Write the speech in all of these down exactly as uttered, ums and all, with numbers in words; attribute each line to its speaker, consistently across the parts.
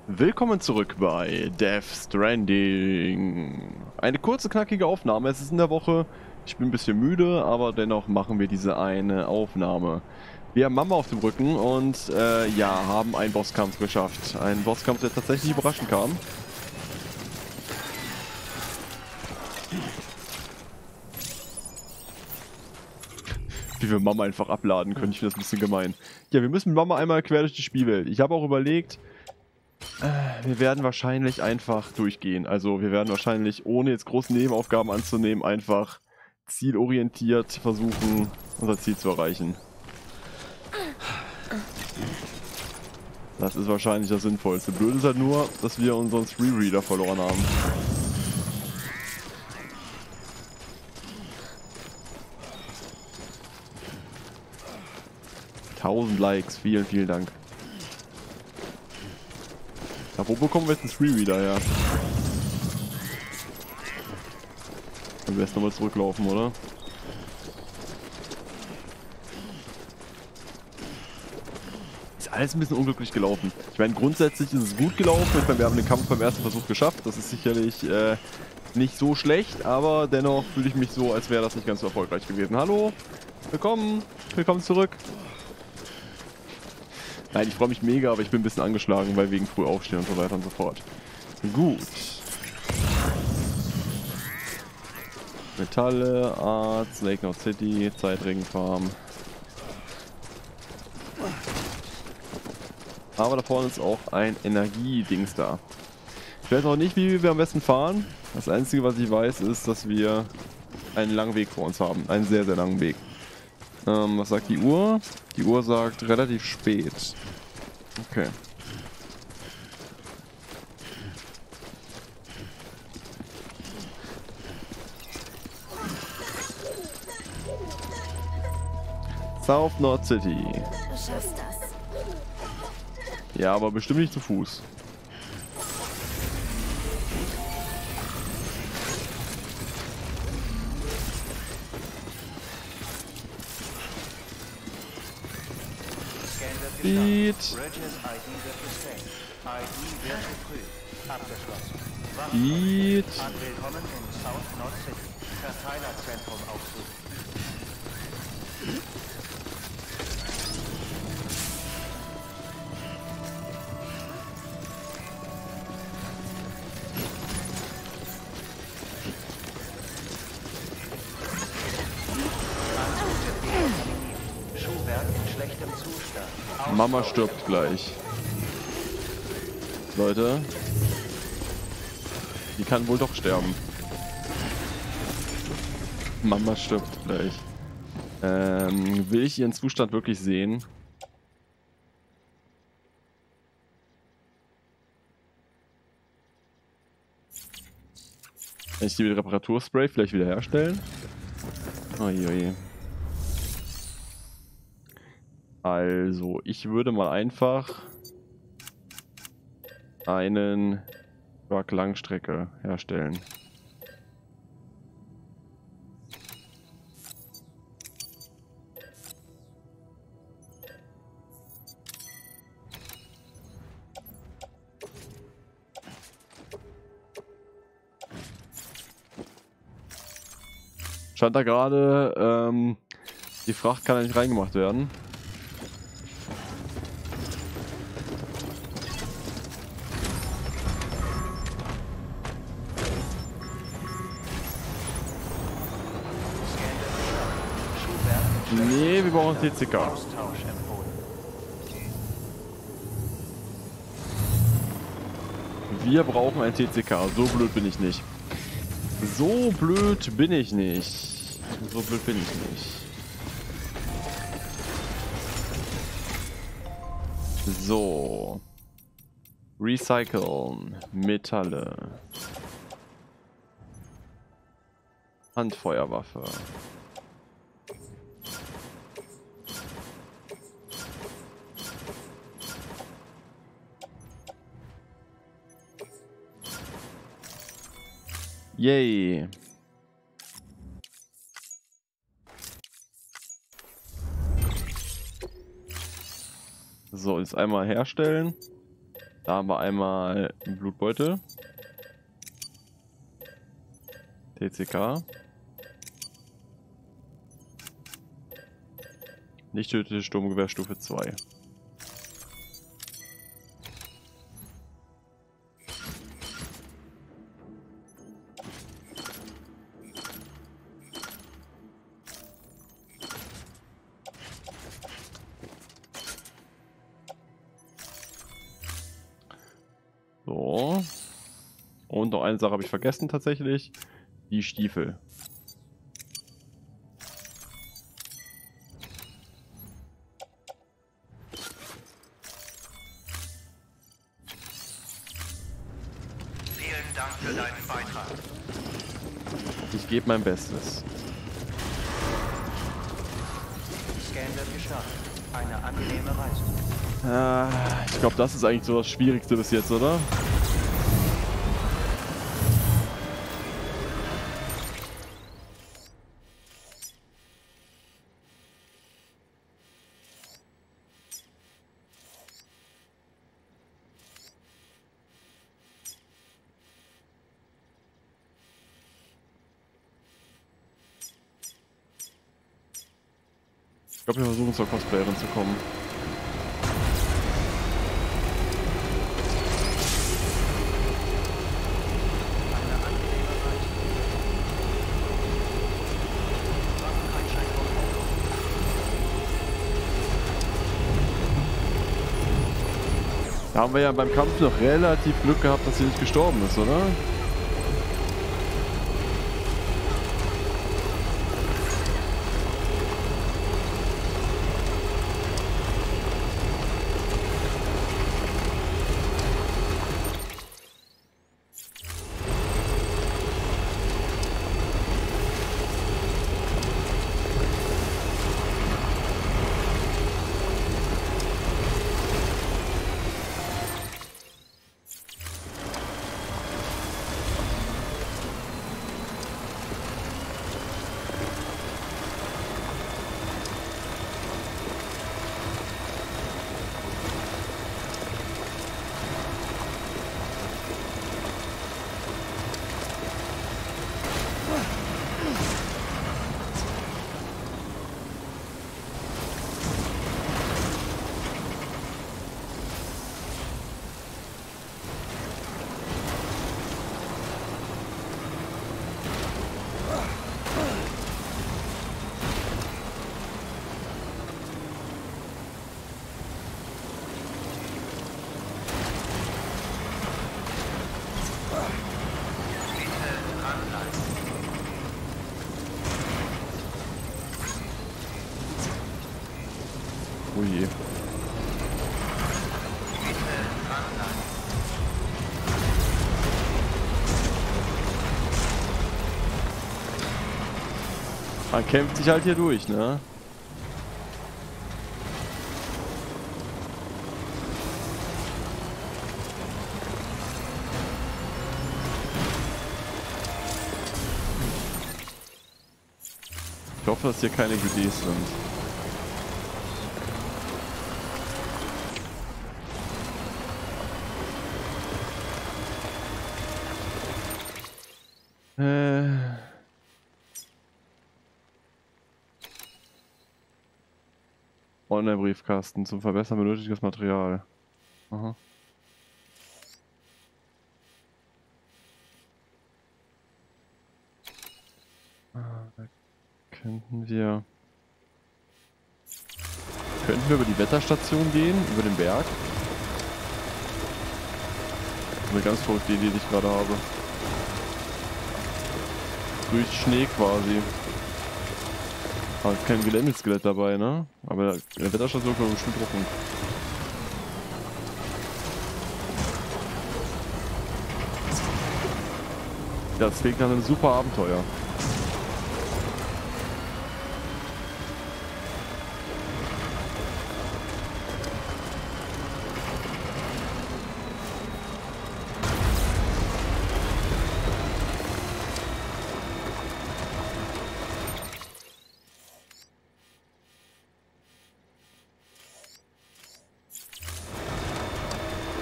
Speaker 1: Willkommen zurück bei Death Stranding. Eine kurze, knackige Aufnahme. Es ist in der Woche. Ich bin ein bisschen müde, aber dennoch machen wir diese eine Aufnahme. Wir haben Mama auf dem Rücken und äh, ja, haben einen Bosskampf geschafft. Einen Bosskampf, der tatsächlich überraschend kam. Wie wir Mama einfach abladen können. Ich finde das ein bisschen gemein. Ja, wir müssen Mama einmal quer durch die Spielwelt. Ich habe auch überlegt, wir werden wahrscheinlich einfach durchgehen. Also wir werden wahrscheinlich, ohne jetzt große Nebenaufgaben anzunehmen, einfach zielorientiert versuchen, unser Ziel zu erreichen. Das ist wahrscheinlich das Sinnvollste. Blöd ist halt nur, dass wir unseren Screen Reader verloren haben. tausend Likes, vielen, vielen Dank. Ja, wo bekommen wir jetzt einen Screen Reader her? Dann wir erst nochmal zurücklaufen, oder? Ist alles ein bisschen unglücklich gelaufen. Ich meine, grundsätzlich ist es gut gelaufen. Ich meine, wir haben den Kampf beim ersten Versuch geschafft. Das ist sicherlich äh, nicht so schlecht, aber dennoch fühle ich mich so, als wäre das nicht ganz so erfolgreich gewesen. Hallo, willkommen, willkommen zurück. Nein, ich freue mich mega, aber ich bin ein bisschen angeschlagen, weil wegen früh aufstehen und so weiter und so fort. Gut. Metalle, Arts, Lake Note City, Zeitregenfarm. Aber da vorne ist auch ein Energiedings da. Ich weiß noch nicht, wie wir am besten fahren. Das Einzige, was ich weiß, ist, dass wir einen langen Weg vor uns haben. Einen sehr, sehr langen Weg. Ähm, was sagt die Uhr? Die Uhr sagt relativ spät. Okay. South North City.
Speaker 2: Du schaffst das.
Speaker 1: Ja, aber bestimmt nicht zu Fuß. Beat. Beat.
Speaker 3: Willkommen in South North City. Verteilerzentrum aufsuchen. Schuhwerk in schlechtem Zustand.
Speaker 1: Mama stirbt gleich. Leute. Die kann wohl doch sterben. Mama stirbt gleich. Ähm, will ich ihren Zustand wirklich sehen? Kann ich die mit Reparaturspray vielleicht wieder herstellen? Uiui. Also, ich würde mal einfach einen Truck Langstrecke herstellen. Stand da gerade, ähm, die Fracht kann ja nicht reingemacht werden. Nee, wir brauchen T C K. Wir brauchen ein T C K. So blöd bin ich nicht. So blöd bin ich nicht. So blöd bin ich nicht. So. Recyceln. Metalle. Handfeuerwaffe. Yay. So, jetzt einmal herstellen. Da haben wir einmal einen Blutbeutel. T C K. Nicht tödliche Sturmgewehr Stufe zwei. So. Und noch eine Sache habe ich vergessen tatsächlich. Die Stiefel.
Speaker 3: Vielen Dank für deinen Beitrag.
Speaker 1: Ich gebe mein Bestes.
Speaker 3: Scan wird gestartet. Eine angenehme Reise.
Speaker 1: Ah, ich glaube, das ist eigentlich so das Schwierigste bis jetzt, oder? Ich glaube, wir versuchen zur Cosplayerin zu kommen.
Speaker 3: Eine angenehme Reise. Waffeneinschränkung aufgehoben.
Speaker 1: Da haben wir ja beim Kampf noch relativ Glück gehabt, dass sie nicht gestorben ist, oder? Oh je. Man kämpft sich halt hier durch, ne? Ich hoffe, dass hier keine G Ds sind. Äh. Online-Briefkasten zum Verbessern benötigtes Material. Aha. Ah, da könnten wir... Könnten wir über die Wetterstation gehen? Über den Berg? Eine ganz verrückte Idee, die ich gerade habe. Durch Schnee quasi. Aber es ist kein Geländeskelett dabei, ne? Aber in der Wetterstation können wir bestimmt drucken. Das klingt nach einem super Abenteuer.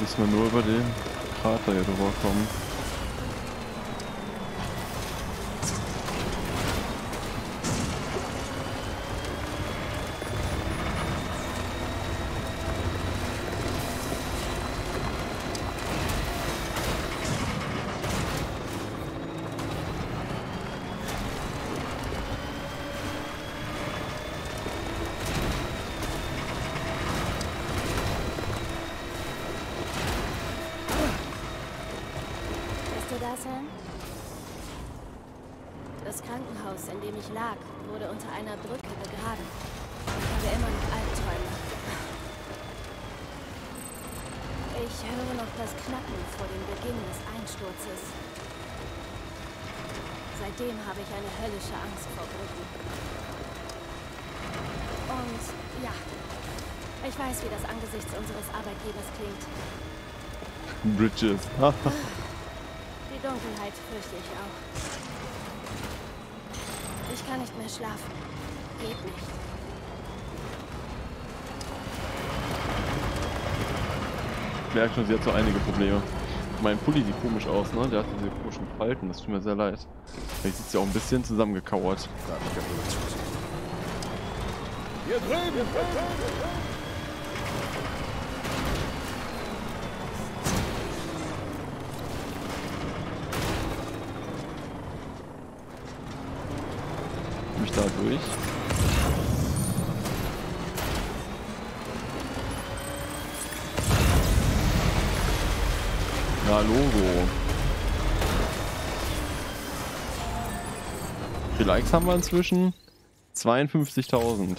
Speaker 1: Müssen wir nur über den Krater hier drüber kommen.
Speaker 2: Das Krankenhaus, in dem ich lag, wurde unter einer Brücke begraben. Ich habe immer noch Albträume. Ich höre noch das Knacken vor dem Beginn des Einsturzes. Seitdem habe ich eine höllische Angst vor Brücken. Und ja, ich weiß, wie das angesichts unseres Arbeitgebers klingt.
Speaker 1: Bridges.
Speaker 2: Die Dunkelheit fürchte ich auch. Ich kann nicht mehr schlafen. Geht nicht.
Speaker 1: Ich merke schon, sie hat so einige Probleme. Mein Pulli sieht komisch aus, ne? Der hat diese komischen Falten, das tut mir sehr leid. Vielleicht sitzt sie auch ein bisschen zusammengekauert.
Speaker 4: Hier drüben! Hier drüben!
Speaker 1: Mich da durch. Na, Logo. Wie viele Likes haben wir inzwischen? zweiundfünfzigtausend.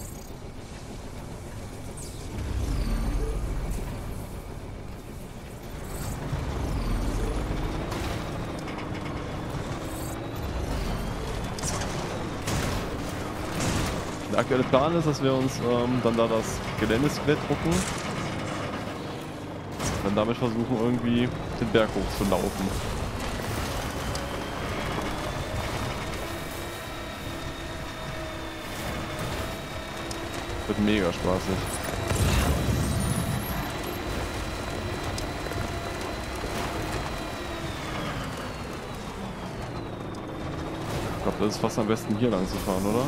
Speaker 1: Der aktuelle Plan ist, dass wir uns ähm, dann da das Geländeskelett drucken. Dann damit versuchen, irgendwie den Berg hoch zu laufen. Wird mega spaßig. Ich glaube, das ist fast am besten hier lang zu fahren, oder?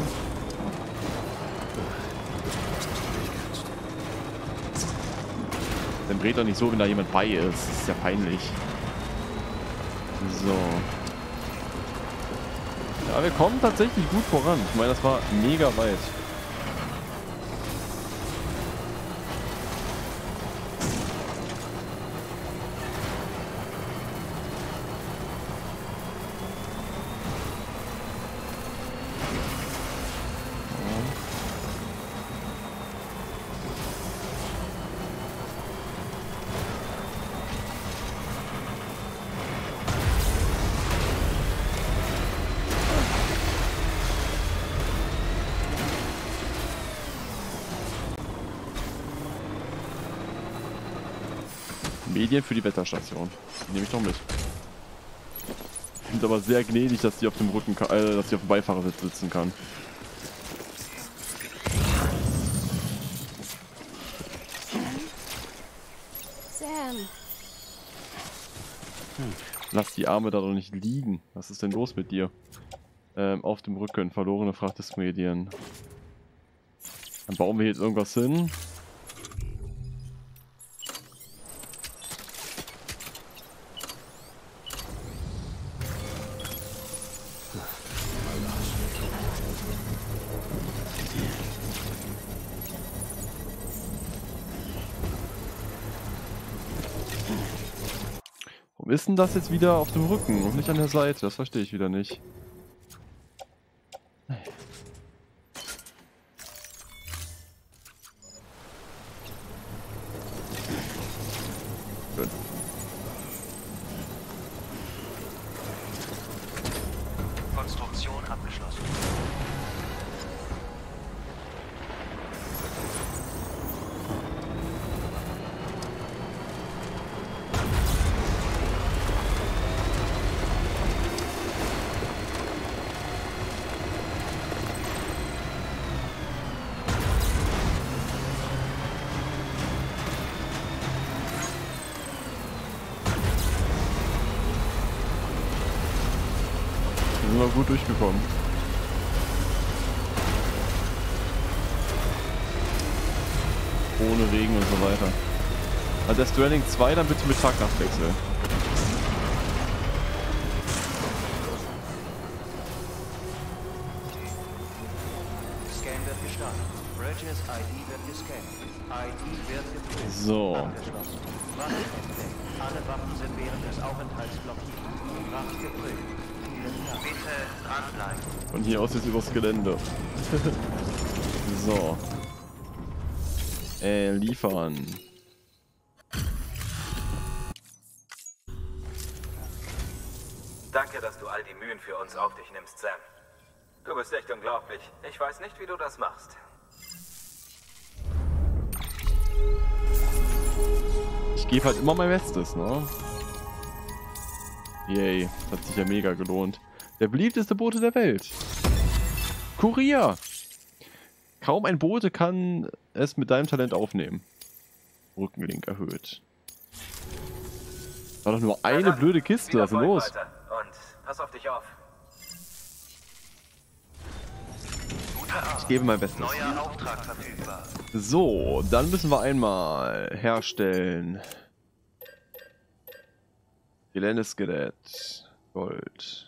Speaker 1: Dann dreht doch nicht so, wenn da jemand bei ist. Das ist ja peinlich. So. Ja, wir kommen tatsächlich gut voran. Ich meine, das war mega weit. Medien für die Wetterstation. Die nehme ich doch mit. Ich finde aber sehr gnädig, dass die auf dem Rücken, äh, dass die auf dem Beifahrersitz sitzen kann.
Speaker 2: Sam.
Speaker 1: Hm. Lass die Arme da doch nicht liegen. Was ist denn los mit dir? Ähm, auf dem Rücken, verlorene Fracht des Medien. Dann bauen wir jetzt irgendwas hin. Warum ist denn das jetzt wieder auf dem Rücken und nicht an der Seite? Das verstehe ich wieder nicht. Gut.
Speaker 3: Konstruktion abgeschlossen.
Speaker 1: wir gut durchgekommen. Ohne Regen und so weiter. Also Death Stranding zwei, dann bitte mit Tag-Nacht-Wechsel.
Speaker 3: Scan wird gestartet. Bridges I D wird gescannt. I D wird geprüft.
Speaker 1: So.
Speaker 3: Abgeschlossen. Waffen entdeckt. Alle Waffen sind während des Aufenthalts blockiert. Waffen geprüft. Vielen Dank. Bitte dranbleiben.
Speaker 1: Von hier aus jetzt übers Gelände. So. Äh, liefern.
Speaker 5: Danke, dass du all die Mühen für uns auf dich nimmst, Sam. Du bist echt unglaublich. Ich weiß nicht, wie du das machst.
Speaker 1: Ich gebe halt immer mein Bestes, ne? Yay, hat sich ja mega gelohnt. Der beliebteste Bote der Welt. Kurier! Kaum ein Bote kann es mit deinem Talent aufnehmen. Rückenlink erhöht. War doch nur eine
Speaker 5: Na dann,
Speaker 1: blöde Kiste,
Speaker 5: viel
Speaker 1: was ist denn
Speaker 5: Erfolg
Speaker 1: los?
Speaker 5: weiter. Und pass auf dich auf.
Speaker 1: Ich gebe mein Bestes.
Speaker 3: Neuer Auftrag verfügbar.
Speaker 1: So, dann müssen wir einmal herstellen. Geländeskelett. Gold.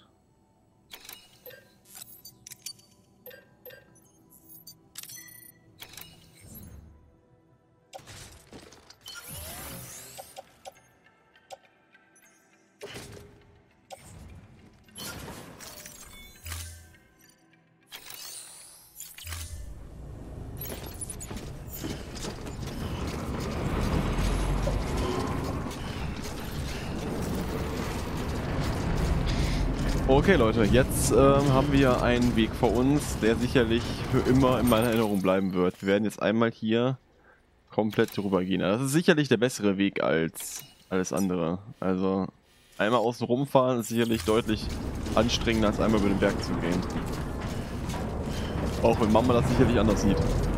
Speaker 1: Okay Leute, jetzt ähm, haben wir einen Weg vor uns, der sicherlich für immer in meiner Erinnerung bleiben wird. Wir werden jetzt einmal hier komplett drüber gehen. Das ist sicherlich der bessere Weg als alles andere. Also einmal außen rumfahren ist sicherlich deutlich anstrengender als einmal über den Berg zu gehen. Auch wenn Mama das sicherlich anders sieht.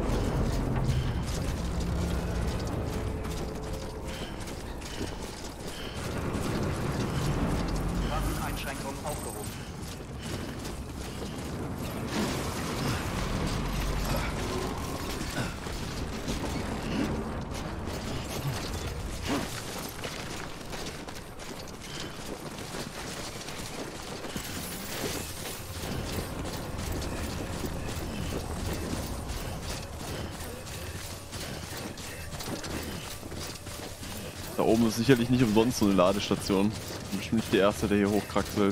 Speaker 3: Waffeneinschränkung aufgehoben.
Speaker 1: Da oben ist sicherlich nicht umsonst so eine Ladestation. Ich bin bestimmt nicht der Erste, der hier hochkraxelt.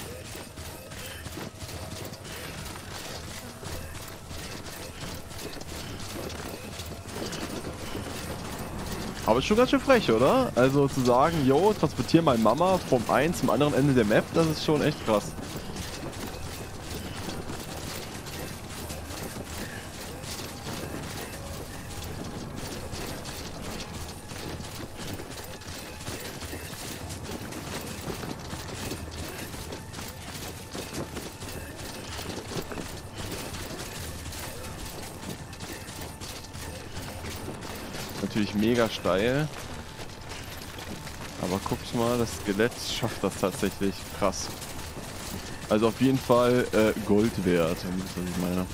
Speaker 1: Aber ist schon ganz schön frech, oder? Also zu sagen, yo, transportiere meine Mama vom einen zum anderen Ende der Map, das ist schon echt krass. Natürlich mega steil. Aber guckt mal, das Skelett schafft das tatsächlich. Krass. Also auf jeden Fall äh, Gold wert, wenn das was ich meine.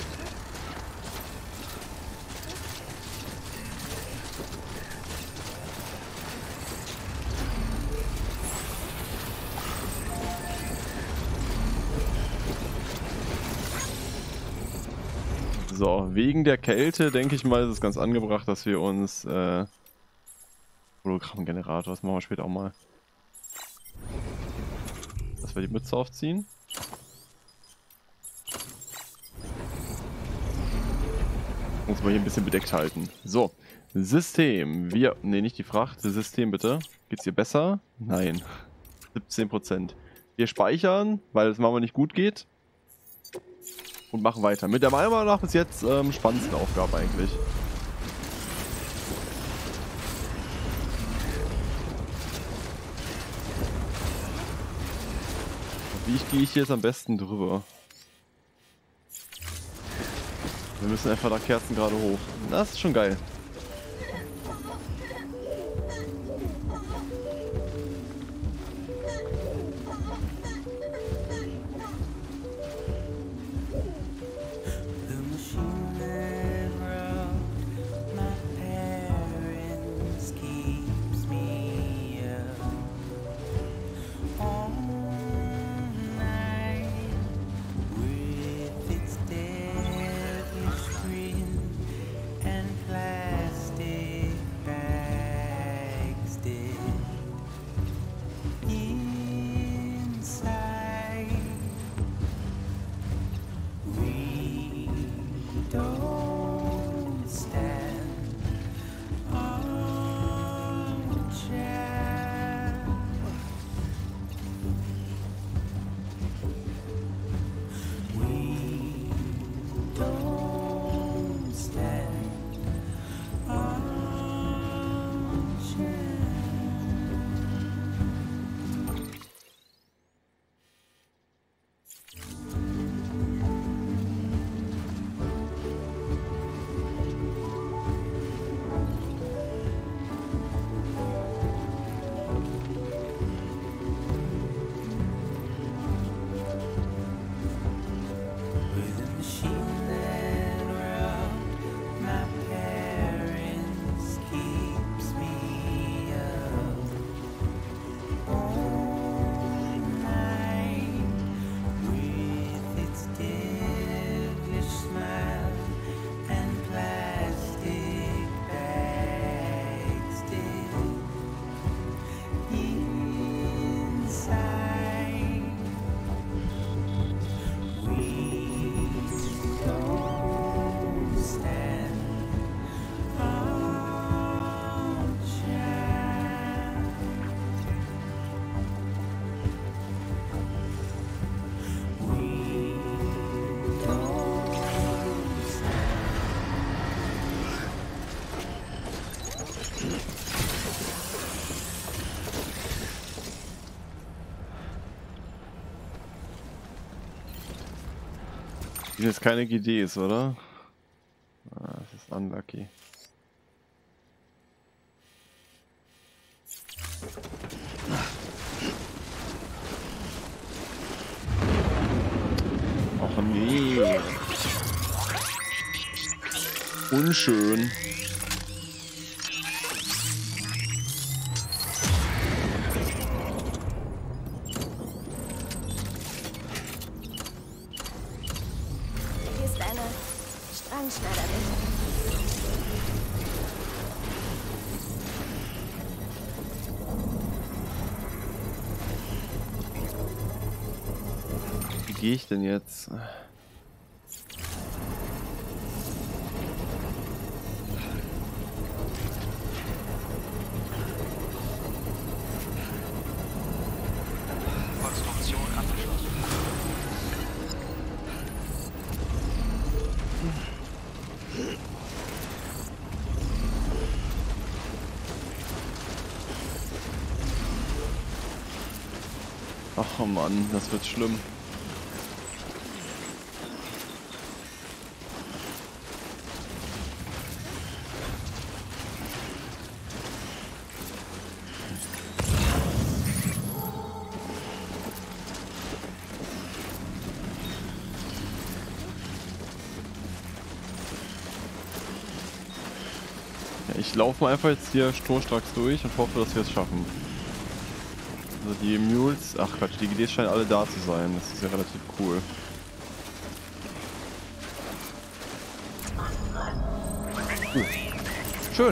Speaker 1: So, wegen der Kälte denke ich mal, ist es ganz angebracht, dass wir uns äh, Hologrammgenerator, das machen wir später auch mal. Dass wir die Mütze aufziehen. Muss man hier ein bisschen bedeckt halten. So, System. Wir, ne, nicht die Fracht, das System bitte. Geht's hier besser? Nein. siebzehn Prozent. Wir speichern, weil es manchmal nicht gut geht. Und machen weiter. Mit der meiner Meinung nach bis jetzt ähm, spannendste Aufgabe eigentlich. Wie gehe ich hier jetzt am besten drüber? Wir müssen einfach da Kerzen gerade hoch. Das ist schon geil. Das sind jetzt keine G Ds, oder? Ah, das ist unlucky. Och nee. Unschön.
Speaker 2: Hier ist eine Strangschneiderin.
Speaker 1: Wie gehe ich denn jetzt?
Speaker 3: Konstruktion abgeschlossen.
Speaker 1: Ach Mann, das wird schlimm. Ja, ich laufe mal einfach jetzt hier schnurstracks durch und hoffe, dass wir es schaffen. Also die Mules, ach Quatsch, die G Ds scheinen alle da zu sein. Das ist ja relativ cool. Uh, schön.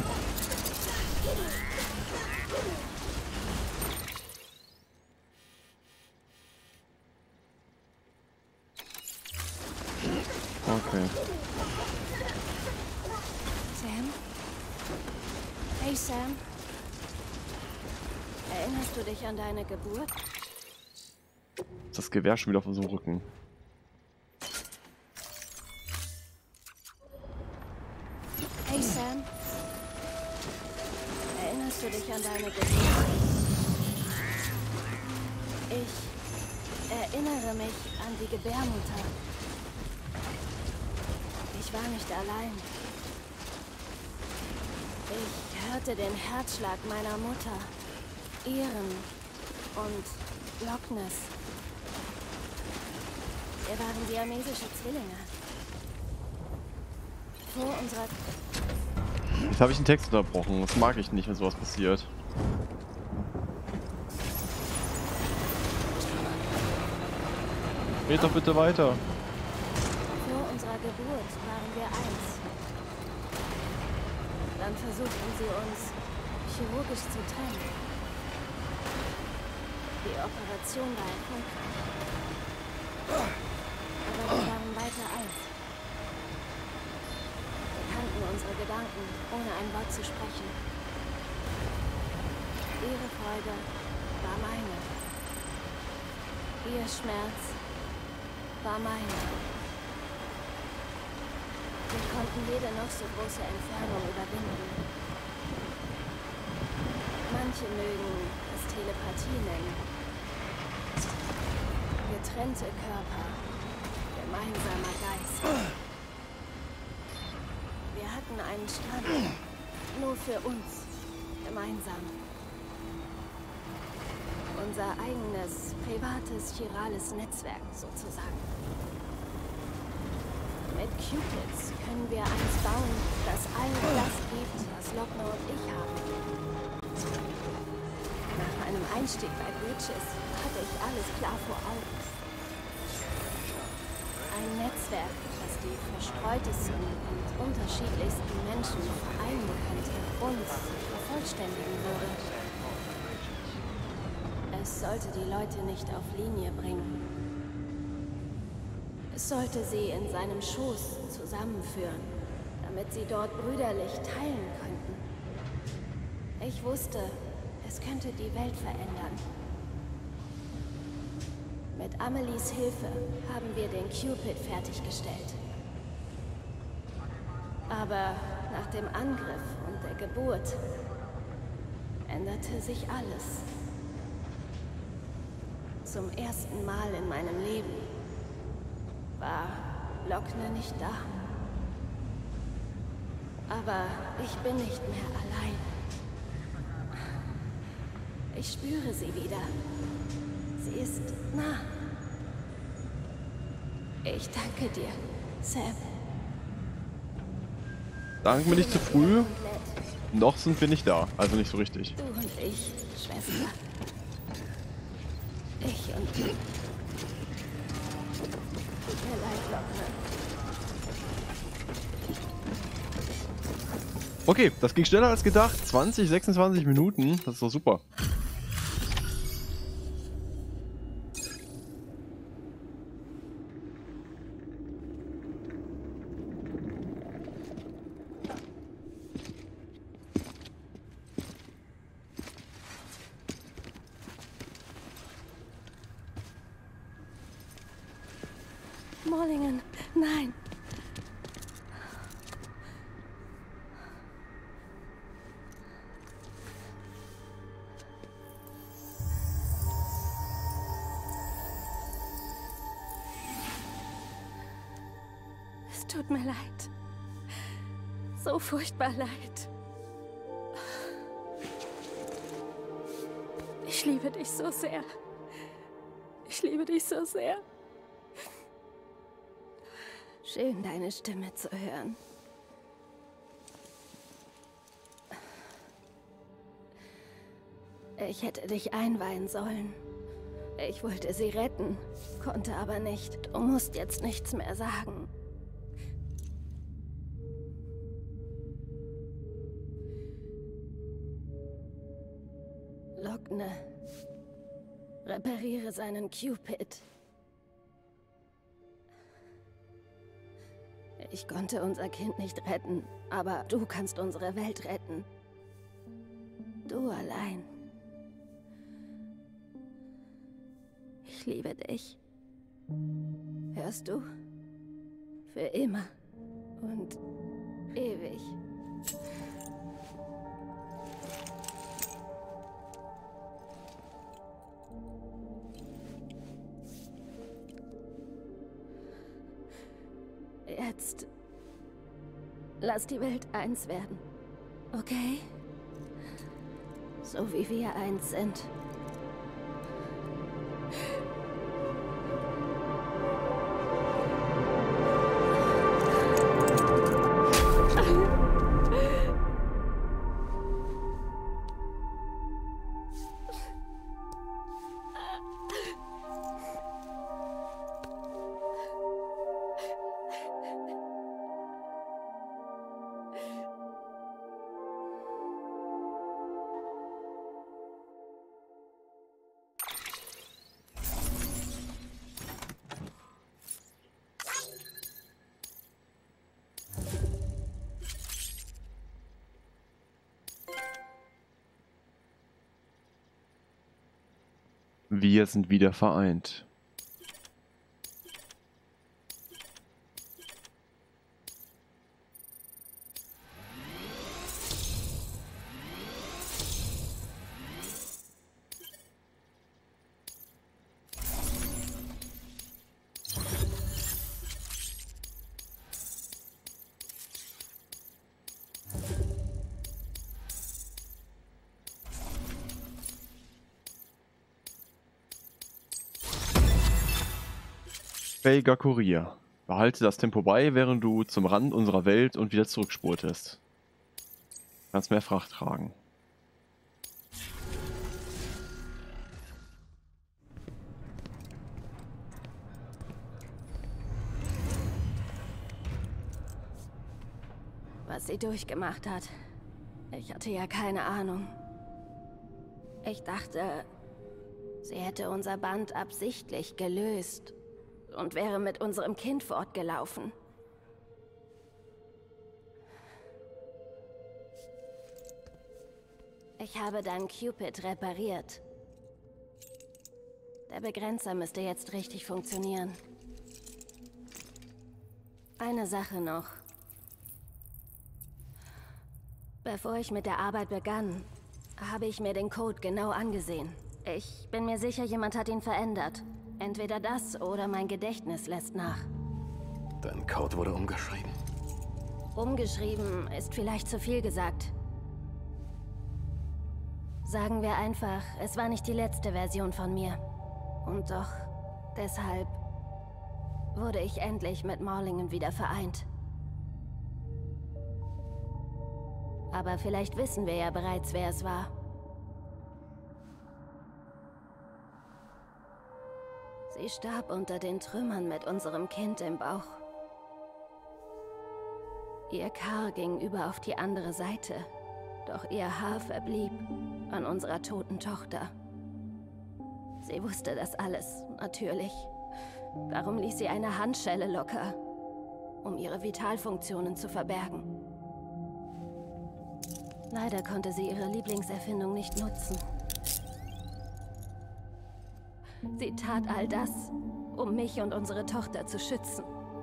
Speaker 1: Okay.
Speaker 2: Sam? Hey Sam? Erinnerst du dich an deine Geburt?
Speaker 1: Ist das Gewehr schon wieder auf unserem Rücken?
Speaker 2: Hey Sam? Erinnerst du dich an deine Geburt? Ich erinnere mich an die Gebärmutter. Ich war nicht allein. Ich hörte den Herzschlag meiner Mutter, ihren und Loch Ness. Wir waren siamesische Zwillinge. Vor unserer...
Speaker 1: Jetzt habe ich den Text unterbrochen. Das mag ich nicht, wenn sowas passiert. Red doch bitte weiter.
Speaker 2: Vor unserer Geburt waren wir eins. Dann versuchten sie uns chirurgisch zu trennen. Die Operation war erfolgreich. Aber wir waren weiter eins. Wir kannten unsere Gedanken, ohne ein Wort zu sprechen. Ihre Freude war meine. Ihr Schmerz war meine. Wir konnten jede noch so große Entfernung überwinden. Manche mögen es Telepathie nennen. Getrennte Körper, gemeinsamer Geist. Wir hatten einen Strand, nur für uns, gemeinsam. Unser eigenes, privates, chirales Netzwerk sozusagen. Mit Cupids können wir eins bauen, das allen das gibt, was Lochner und ich haben. Nach meinem Einstieg bei Bridges hatte ich alles klar vor Augen. Ein Netzwerk, das die verstreutesten und unterschiedlichsten Menschen vereinen könnte und vervollständigen würde. Es sollte die Leute nicht auf Linie bringen. Es sollte sie in seinem Schoß zusammenführen, damit sie dort brüderlich teilen könnten. Ich wusste, es könnte die Welt verändern. Mit Amelies Hilfe haben wir den Cupid fertiggestellt. Aber nach dem Angriff und der Geburt änderte sich alles. Zum ersten Mal in meinem Leben war Lockne nicht da. Aber ich bin nicht mehr allein. Ich spüre sie wieder. Sie ist nah. Ich danke dir, Sam.
Speaker 1: Dank mir nicht zu früh. Noch sind wir nicht da. Also nicht so richtig.
Speaker 2: Du und ich, Schwester. Ich und du. Tut mir leid, Lockne.
Speaker 1: Okay, das ging schneller als gedacht. zwanzig, sechsundzwanzig Minuten. Das ist doch super.
Speaker 2: Mollingen, nein. Es tut mir leid. So furchtbar leid. Ich liebe dich so sehr. Ich liebe dich so sehr. Schön, deine Stimme zu hören. Ich hätte dich einweihen sollen. Ich wollte sie retten, konnte aber nicht. Du musst jetzt nichts mehr sagen. Lockne, repariere seinen Cupid. Ich konnte unser Kind nicht retten, aber du kannst unsere Welt retten. Du allein. Ich liebe dich. Hörst du? Für immer und ewig. Jetzt lass die Welt eins werden, okay? So wie wir eins sind.
Speaker 1: Wir sind wieder vereint. Fähiger Kurier. Behalte das Tempo bei, während du zum Rand unserer Welt und wieder zurückspurtest. Kannst mehr Fracht tragen.
Speaker 2: Was sie durchgemacht hat. Ich hatte ja keine Ahnung. Ich dachte, sie hätte unser Band absichtlich gelöst und wäre mit unserem Kind fortgelaufen. Ich habe deinen Cupid repariert. Der Begrenzer müsste jetzt richtig funktionieren. Eine Sache noch. Bevor ich mit der Arbeit begann, habe ich mir den Code genau angesehen. Ich bin mir sicher, jemand hat ihn verändert. Entweder das oder mein Gedächtnis lässt nach.
Speaker 6: Dein Code wurde umgeschrieben.
Speaker 2: Umgeschrieben ist vielleicht zu viel gesagt. Sagen wir einfach, es war nicht die letzte Version von mir. Und doch, deshalb wurde ich endlich mit Morlingen wieder vereint. Aber vielleicht wissen wir ja bereits, wer es war. Sie starb unter den Trümmern mit unserem Kind im Bauch. Ihr Kar ging über auf die andere Seite, doch ihr Haar verblieb an unserer toten Tochter. Sie wusste das alles, natürlich. Darum ließ sie eine Handschelle locker, um ihre Vitalfunktionen zu verbergen. Leider konnte sie ihre Lieblingserfindung nicht nutzen. Sie tat all das, um mich und unsere Tochter zu schützen.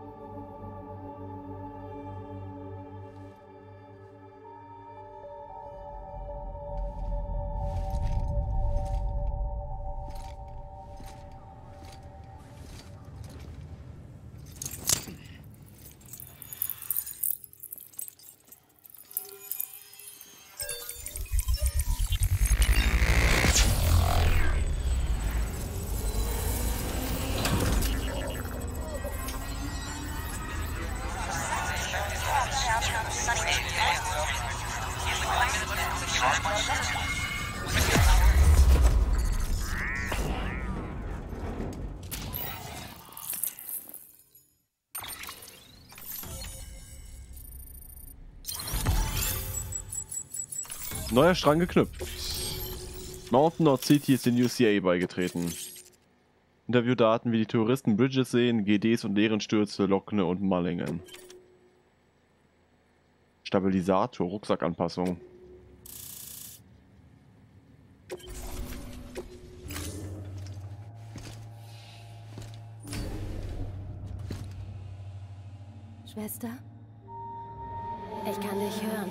Speaker 1: Neuer Strang geknüpft. Mountain Knot City ist den U C A beigetreten. Interviewdaten, wie die Touristen Bridges sehen, G Ds und deren Stürze, Lockne und Mullingen. Stabilisator, Rucksackanpassung.
Speaker 2: Schwester? Ich kann dich hören.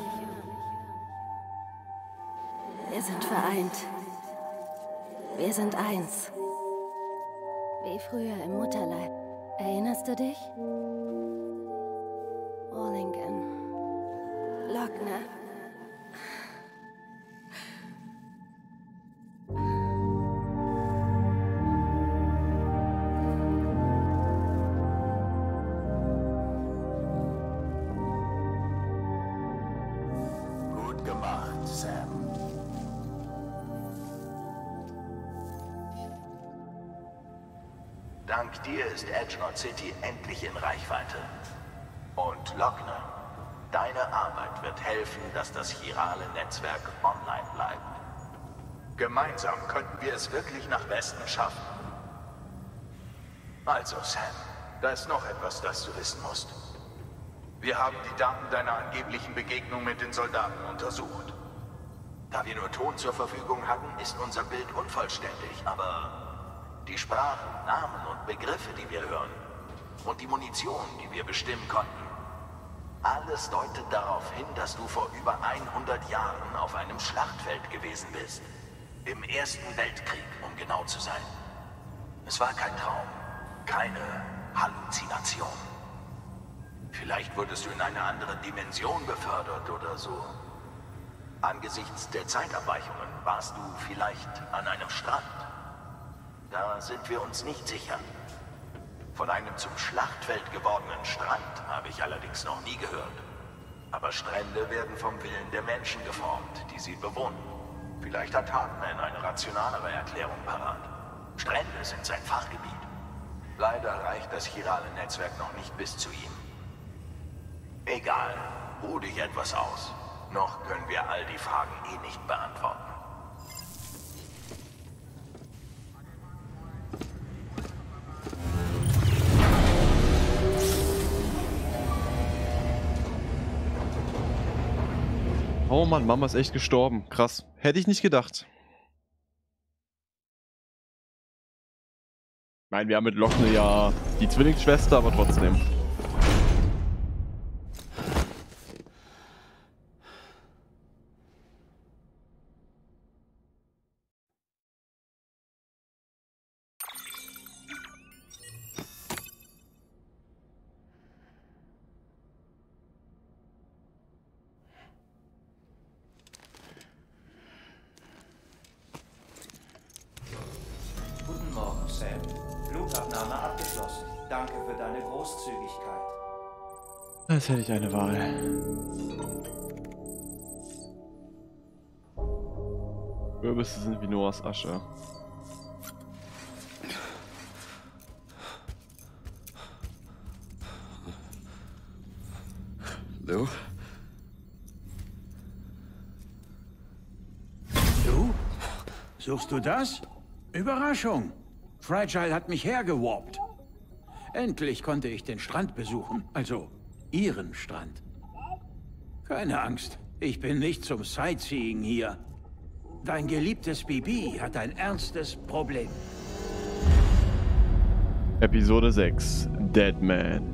Speaker 2: Wir sind vereint. Wir sind eins. Wie früher im Mutterleib. Erinnerst du dich? Morlingen. Lockne.
Speaker 6: Gut gemacht, Sam.
Speaker 7: Dank dir ist Edge Knot City endlich in Reichweite. Und Lockne, deine Arbeit wird helfen, dass das chirale Netzwerk online bleibt. Gemeinsam könnten wir es wirklich nach Westen schaffen. Also, Sam, da ist noch etwas, das du wissen musst. Wir haben die Daten deiner angeblichen Begegnung mit den Soldaten untersucht. Da wir nur Ton zur Verfügung hatten, ist unser Bild unvollständig, aber die Sprachen, Namen und Begriffe, die wir hören, und die Munition, die wir bestimmen konnten, alles deutet darauf hin, dass du vor über hundert Jahren auf einem Schlachtfeld gewesen bist. Im Ersten Weltkrieg, um genau zu sein. Es war kein Traum, keine Halluzination. Vielleicht wurdest du in eine andere Dimension befördert oder so. Angesichts der Zeitabweichungen warst du vielleicht an einem Strand. Da sind wir uns nicht sicher. Von einem zum Schlachtfeld gewordenen Strand habe ich allerdings noch nie gehört. Aber Strände werden vom Willen der Menschen geformt, die sie bewohnen. Vielleicht hat Hartman eine rationalere Erklärung parat. Strände sind sein Fachgebiet. Leider reicht das chirale Netzwerk noch nicht bis zu ihm. Egal, ruh dich etwas aus. Noch können wir all die Fragen eh nicht beantworten.
Speaker 1: Oh Mann, Mama ist echt gestorben. Krass. Hätte ich nicht gedacht. Ich meine, wir haben mit Lockne ja die Zwillingsschwester, aber trotzdem.
Speaker 3: Sam. Blutabnahme abgeschlossen. Danke für deine Großzügigkeit.
Speaker 1: Als hätte ich eine Wahl. Kürbisse sind wie Noahs Asche.
Speaker 6: Du?
Speaker 8: Du? Suchst du das? Überraschung! Fragile hat mich hergewarpt. Endlich konnte ich den Strand besuchen. Also, ihren Strand. Keine Angst, ich bin nicht zum Sightseeing hier. Dein geliebtes B B hat ein ernstes Problem.
Speaker 1: Episode sechs. Dead Man.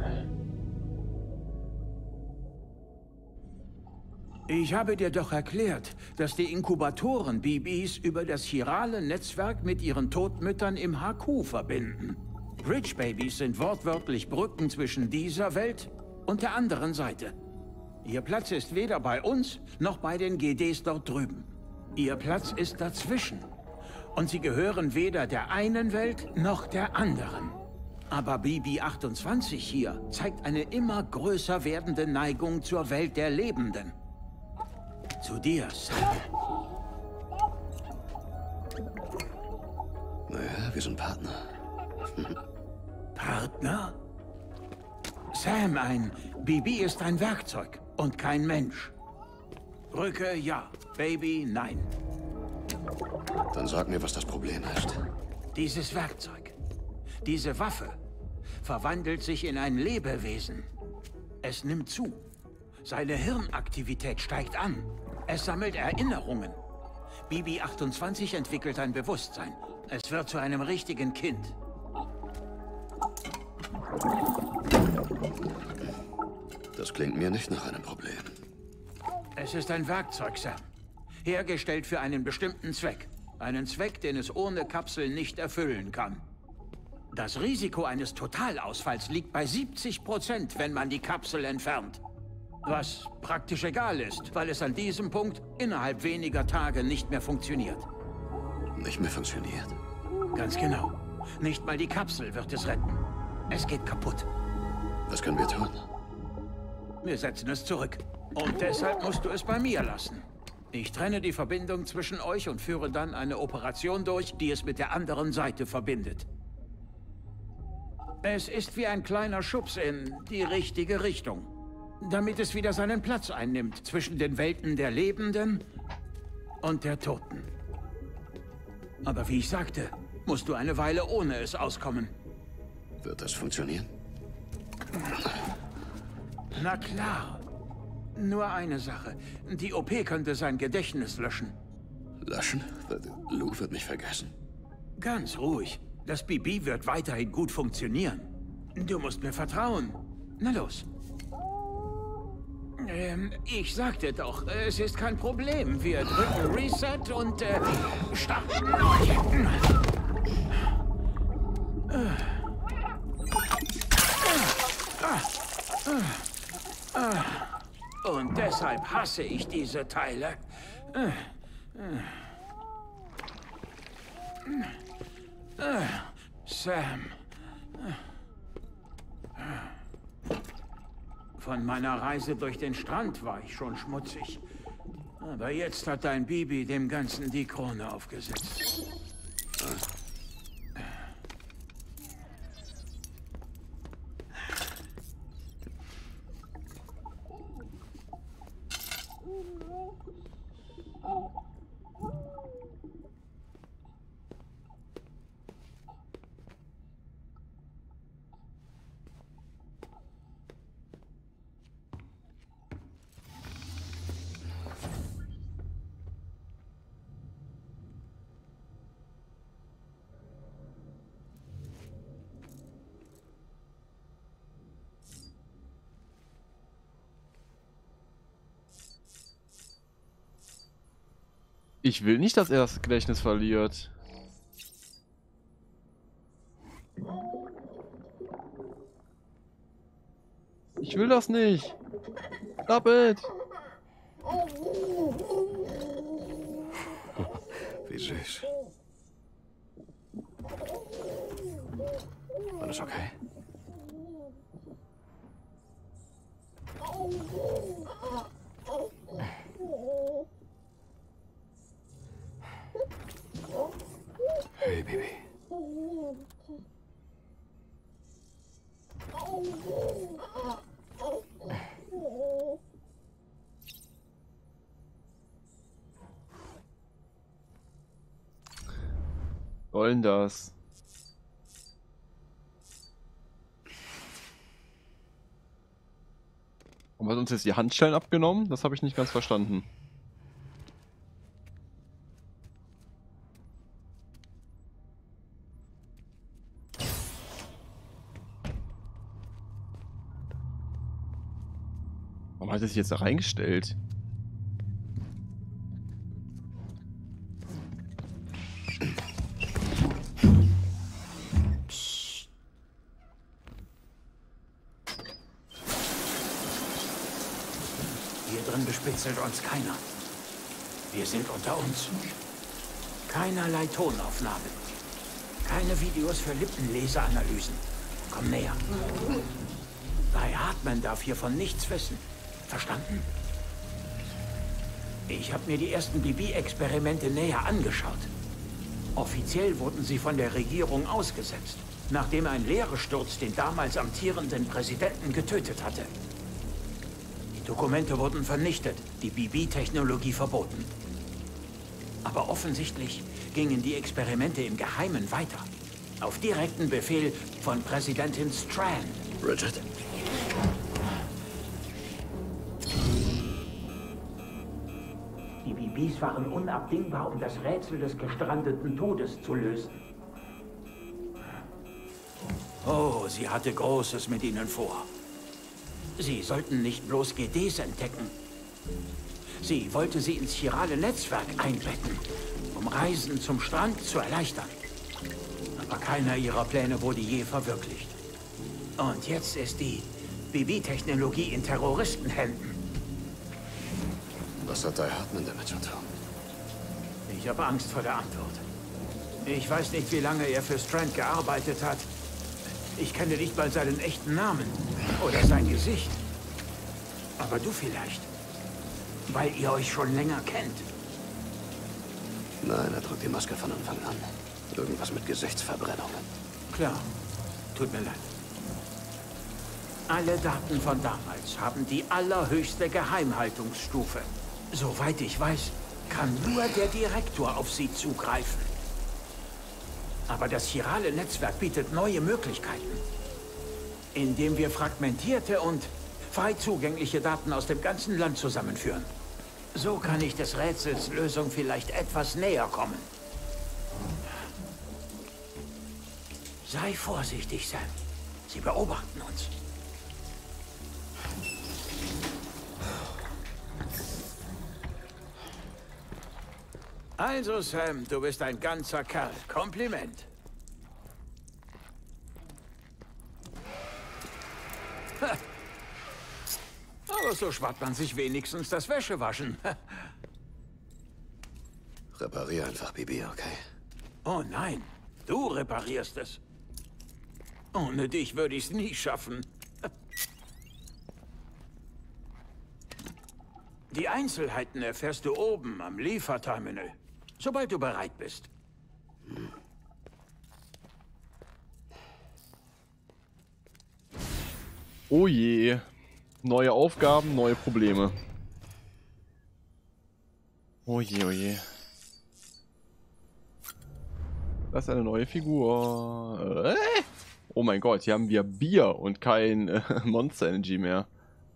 Speaker 8: Ich habe dir doch erklärt, dass die Inkubatoren B Bs über das chirale Netzwerk mit ihren Todmüttern im H Q verbinden. Rich Babies sind wortwörtlich Brücken zwischen dieser Welt und der anderen Seite. Ihr Platz ist weder bei uns noch bei den G Ds dort drüben. Ihr Platz ist dazwischen. Und sie gehören weder der einen Welt noch der anderen. Aber B B achtundzwanzig hier zeigt eine immer größer werdende Neigung zur Welt der Lebenden. Zu dir, Sam.
Speaker 6: Naja, wir sind Partner.
Speaker 8: Partner? Sam, ein B B ist ein Werkzeug und kein Mensch. Brücke, ja. Baby, nein.
Speaker 6: Dann sag mir, was das Problem ist.
Speaker 8: Dieses Werkzeug, diese Waffe, verwandelt sich in ein Lebewesen. Es nimmt zu. Seine Hirnaktivität steigt an. Es sammelt Erinnerungen. B B achtundzwanzig entwickelt ein Bewusstsein. Es wird zu einem richtigen Kind.
Speaker 6: Das klingt mir nicht nach einem Problem.
Speaker 8: Es ist ein Werkzeug, Sam. Hergestellt für einen bestimmten Zweck. Einen Zweck, den es ohne Kapsel nicht erfüllen kann. Das Risiko eines Totalausfalls liegt bei siebzig Prozent, wenn man die Kapsel entfernt. Was praktisch egal ist, weil es an diesem Punkt innerhalb weniger Tage nicht mehr funktioniert.
Speaker 6: Nicht mehr funktioniert?
Speaker 8: Ganz genau. Nicht mal die Kapsel wird es retten. Es geht kaputt.
Speaker 6: Was können wir tun?
Speaker 8: Wir setzen es zurück. Und deshalb musst du es bei mir lassen. Ich trenne die Verbindung zwischen euch und führe dann eine Operation durch, die es mit der anderen Seite verbindet. Es ist wie ein kleiner Schubs in die richtige Richtung. Damit es wieder seinen Platz einnimmt zwischen den Welten der Lebenden und der Toten. Aber wie ich sagte, musst du eine Weile ohne es auskommen.
Speaker 6: Wird das funktionieren?
Speaker 8: Na klar. Nur eine Sache. Die O P könnte sein Gedächtnis löschen.
Speaker 6: Löschen? Lou wird mich vergessen.
Speaker 8: Ganz ruhig. Das B B wird weiterhin gut funktionieren. Du musst mir vertrauen. Na los. Ähm, ich sagte doch, es ist kein Problem. Wir drücken Reset und äh, starten neu. Und deshalb hasse ich diese Teile. Sam. Von meiner Reise durch den Strand war ich schon schmutzig. Aber jetzt hat dein Bibi dem Ganzen die Krone aufgesetzt.
Speaker 1: Ich will nicht, dass er das Gedächtnis verliert. Ich will das nicht. Stop it.
Speaker 6: Wie süß. Alles okay? Hey, Baby.
Speaker 1: Wollen das? Und hat uns jetzt die Handschellen abgenommen? Das habe ich nicht ganz verstanden. Warum hat er sich jetzt da reingestellt?
Speaker 8: Hier drin bespitzelt uns keiner. Wir sind unter uns. Keinerlei Tonaufnahmen. Keine Videos für Lippenleseanalysen. Komm näher. Bei Hartman darf hiervon nichts wissen. Verstanden? Ich habe mir die ersten B B-Experimente näher angeschaut. Offiziell wurden sie von der Regierung ausgesetzt, nachdem ein Leeresturz den damals amtierenden Präsidenten getötet hatte. Die Dokumente wurden vernichtet, die B B-Technologie verboten. Aber offensichtlich gingen die Experimente im Geheimen weiter. Auf direkten Befehl von Präsidentin Strand.
Speaker 6: Bridget?
Speaker 8: Die B Bs waren unabdingbar, um das Rätsel des gestrandeten Todes zu lösen. Oh, sie hatte Großes mit ihnen vor. Sie sollten nicht bloß G Ds entdecken. Sie wollte sie ins chirale Netzwerk einbetten, um Reisen zum Strand zu erleichtern. Aber keiner ihrer Pläne wurde je verwirklicht. Und jetzt ist die B B-Technologie in Terroristenhänden.
Speaker 6: Was hat Di Hartman damit zu tun?
Speaker 8: Ich habe Angst vor der Antwort. Ich weiß nicht, wie lange er für Strand gearbeitet hat. Ich kenne nicht mal seinen echten Namen oder sein Gesicht. Aber du vielleicht. Weil ihr euch schon länger kennt.
Speaker 6: Nein, er trug die Maske von Anfang an. Irgendwas mit Gesichtsverbrennungen.
Speaker 8: Klar. Tut mir leid. Alle Daten von damals haben die allerhöchste Geheimhaltungsstufe. Soweit ich weiß, kann nur der Direktor auf sie zugreifen. Aber das chirale Netzwerk bietet neue Möglichkeiten, indem wir fragmentierte und frei zugängliche Daten aus dem ganzen Land zusammenführen. So kann ich des Rätsels Lösung vielleicht etwas näher kommen. Sei vorsichtig, Sam. Sie beobachten uns. Also, Sam, du bist ein ganzer Kerl. Kompliment. Ha. Aber so spart man sich wenigstens das Wäschewaschen.
Speaker 6: Reparier einfach, Bibi, okay?
Speaker 8: Oh nein, du reparierst es. Ohne dich würde ich es nie schaffen. Die Einzelheiten erfährst du oben am Lieferterminal, sobald du bereit bist.
Speaker 1: Oh je. Neue Aufgaben, neue Probleme. Oh je, oh je. Das ist eine neue Figur. Äh? Oh mein Gott, hier haben wir Bier und kein äh, Monster Energy mehr.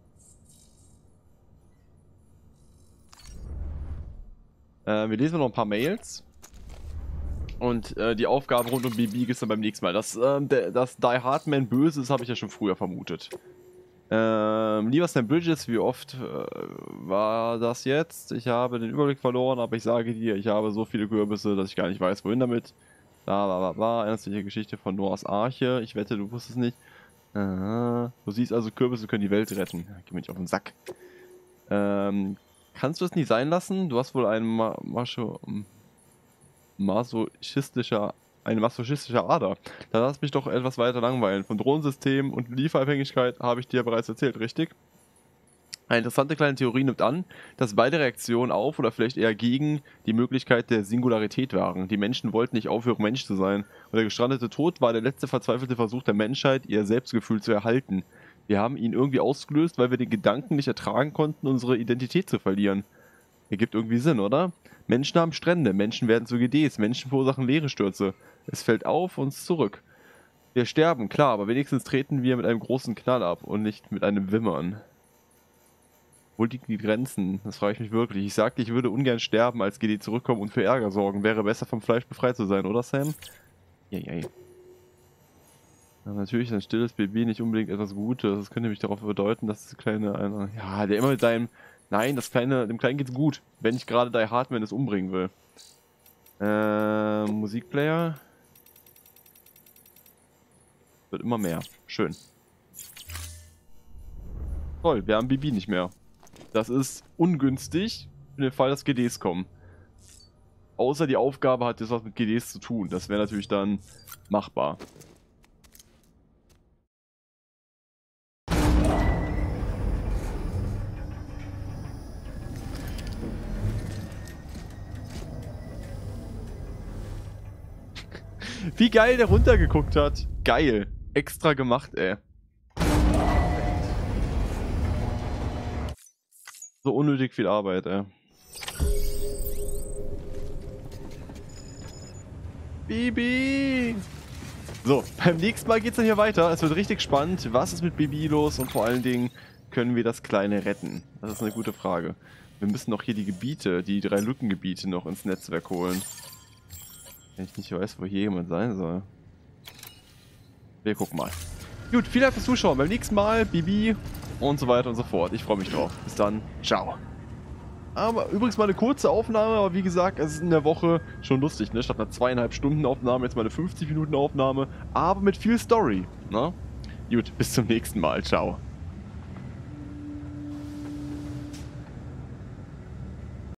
Speaker 1: Äh, wir lesen noch ein paar Mails. Und äh, die Aufgaben rund um B B gibt es dann beim nächsten Mal. Dass, äh, der, dass Die Hartman böse ist, habe ich ja schon früher vermutet. Ähm, lieber Sam Bridges, wie oft äh, war das jetzt? Ich habe den Überblick verloren, aber ich sage dir, ich habe so viele Kürbisse, dass ich gar nicht weiß, wohin damit. Da war, war, war, ernstliche Geschichte von Noahs Arche. Ich wette, du wusstest nicht. Aha. Du siehst also, Kürbisse können die Welt retten. Geh mir nicht auf den Sack. Ähm, kannst du es nicht sein lassen? Du hast wohl ein Ma Mascho masochistischer eine masochistische Ader. Dann lass mich doch etwas weiter langweilen. Von Drohnensystemen und Lieferabhängigkeit habe ich dir bereits erzählt, richtig? Eine interessante kleine Theorie nimmt an, dass beide Reaktionen auf oder vielleicht eher gegen die Möglichkeit der Singularität waren. Die Menschen wollten nicht aufhören, Mensch zu sein. Und der gestrandete Tod war der letzte verzweifelte Versuch der Menschheit, ihr Selbstgefühl zu erhalten. Wir haben ihn irgendwie ausgelöst, weil wir den Gedanken nicht ertragen konnten, unsere Identität zu verlieren. Ergibt irgendwie Sinn, oder? Menschen haben Strände, Menschen werden zu G Ds, Menschen verursachen Leerestürze. Es fällt auf uns zurück. Wir sterben, klar, aber wenigstens treten wir mit einem großen Knall ab und nicht mit einem Wimmern. Wo liegen die Grenzen? Das frage ich mich wirklich. Ich sagte, ich würde ungern sterben, als G D zurückkommen und für Ärger sorgen. Wäre besser vom Fleisch befreit zu sein, oder Sam? Jei, ja, natürlich ist ein stilles Baby nicht unbedingt etwas Gutes. Das könnte nämlich darauf bedeuten, dass das kleine... Eine, ja, der immer mit seinem... Nein, das kleine, dem Kleinen geht's gut. Wenn ich gerade Die Hardman es umbringen will. Äh, Musikplayer. Wird immer mehr. Schön. Toll, wir haben Bibi nicht mehr. Das ist ungünstig für den Fall, dass G Ds kommen. Außer die Aufgabe hat jetzt was mit G Ds zu tun. Das wäre natürlich dann machbar. Wie geil der runtergeguckt hat. Geil. Extra gemacht, ey. So unnötig viel Arbeit, ey. Bibi! So, beim nächsten Mal geht's dann hier weiter. Es wird richtig spannend. Was ist mit Bibi los? Und vor allen Dingen, können wir das Kleine retten? Das ist eine gute Frage. Wir müssen noch hier die Gebiete, die drei Lückengebiete noch ins Netzwerk holen. Wenn ich nicht weiß, wo hier jemand sein soll. Wir gucken mal. Gut, vielen Dank fürs Zuschauen. Beim nächsten Mal, Bibi und so weiter und so fort. Ich freue mich drauf. Bis dann. Ciao. Aber übrigens mal eine kurze Aufnahme, aber wie gesagt, es ist in der Woche schon lustig, ne? Statt einer zweieinhalb Stunden Aufnahme, jetzt mal eine fünfzig Minuten Aufnahme, aber mit viel Story, ne? Gut, bis zum nächsten Mal. Ciao.